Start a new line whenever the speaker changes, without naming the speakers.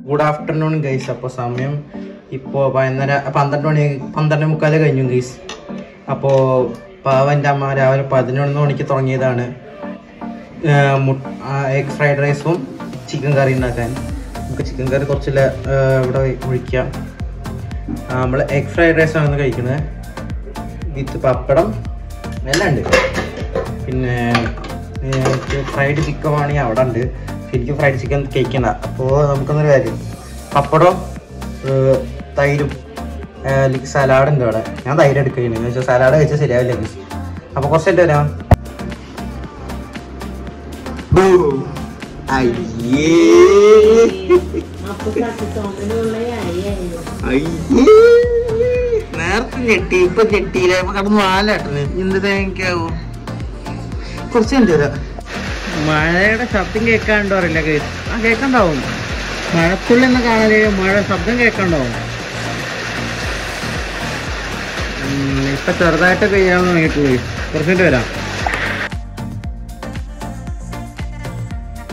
Good afternoon guys. അപ്പോൾ സമയം ഇപ്പോൾ 12:45 കഴിഞ്ഞു ഗൈസ്. അപ്പോൾ പാവൻ്റെ അമ്മ രാവിലെ 11 മണിക്ക് തുടങ്ങിയതാണ് എഗ് ഫ്രൈഡ് റൈസും ചിക്കൻ കറി ഉണ്ടാക്കാൻ. നമുക്ക് ചിക്കൻ കറി കുറച്ചില്ല ഇവിടെ ഒഴിക്കാം. നമ്മൾ എഗ് ഫ്രൈഡ് റൈസാണ് കഴിക്കുന്നത് വിത്ത് പപ്പടം എല്ലാം ഉണ്ട്. പിന്നെ ഫ്രൈഡ് ചിക്കൻ ആണെങ്കിൽ അവിടെ ഉണ്ട്. ശരിക്കും ഫ്രൈഡ് ചിക്കൻ കഴിക്കണ്ട. അപ്പോൾ നമുക്കൊന്നൊരു കാര്യം, പപ്പടവും തൈരും സലാഡ് ഉണ്ട് അവിടെ. ഞാൻ തൈര് എടുക്കുകയാണ് എന്ന് വെച്ചാൽ സലാഡ് കഴിച്ചാൽ ശരിയാവില്ല ഗൈസ്. അപ്പോൾ കുറച്ചായിട്ട് വരാം. നേരത്തെ ഞെട്ടി, ഇപ്പൊ ഞെട്ടിയില്ല. കടന്ന് നാലാട്ടന് എന്ത് തേങ്ങാവും. കുറച്ച് കണ്ടു വരാം. മഴയുടെ ശബ്ദം കേൾക്കാണ്ടോ അറിയില്ല ഗൈസ്. കേൾക്കണ്ടാവും. മഴത്തുള്ളി എന്ന് കാണാൻ മഴ ശബ്ദം കേൾക്കണ്ടാവും. ഇപ്പൊ ചെറുതായിട്ട് പെയ്യാൻ തുടങ്ങിയിട്ടുള്ളൂ. കുറച്ചിട്ട് വരാം.